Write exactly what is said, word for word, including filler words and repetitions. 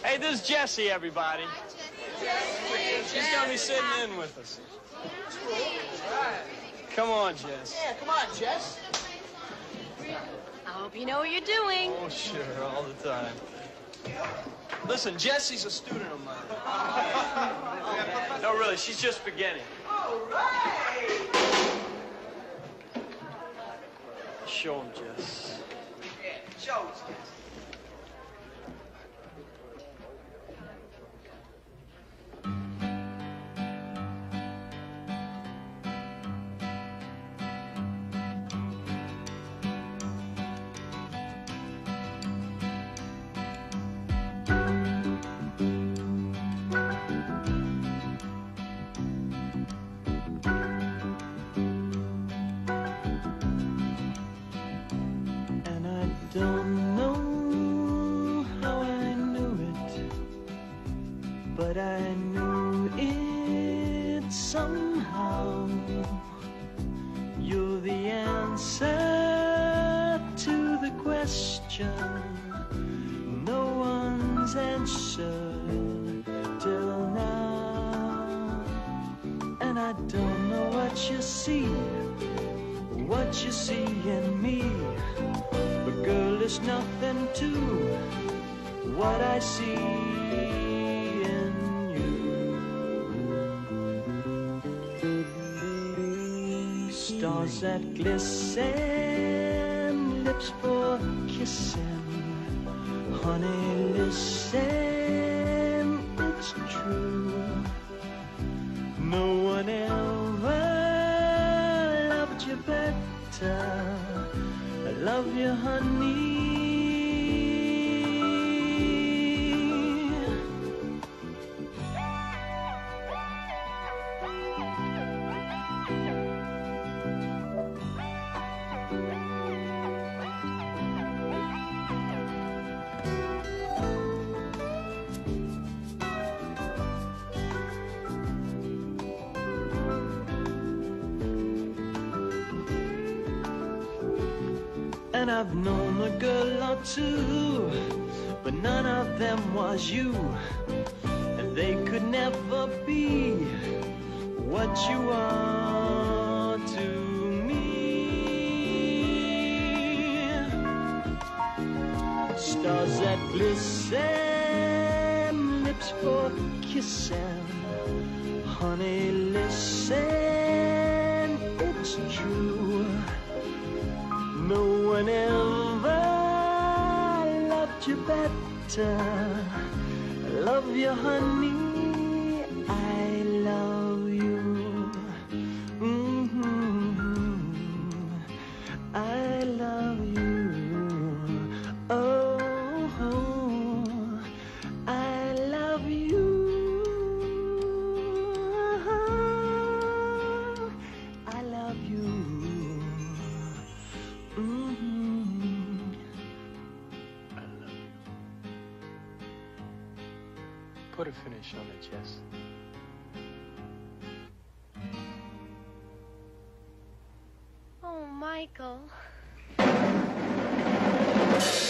Hey, this is Jessie, everybody. Jessie. She's going to be sitting in with us. Come on, Jess. Yeah, come on, Jess. I hope you know what you're doing. Oh, sure, all the time. Listen, Jessie's a student of mine. No, really, she's just beginning. All right. Show him, Jess. Yeah, show us, Jess. Don't know how I knew it, but I knew it somehow. You're the answer to the question no one's answered till now. And I don't know what you see, what you see in me, but girl, it's nothing to what I see in you. Stars that glisten, lips for kissing. Honey, listen, it's true. No one ever loved you better. I love you, honey. And I've known a girl or two, but none of them was you. And they could never be what you are to me. Stars that glisten, lips for kissing. Honey, listen, it's true. No one ever loved you better. I love you, honey. I love you. Mm-hmm. I love you. Oh, I love you. I love you. Mm-hmm. I love you. Put a finish on it, Jess. Oh, Michael.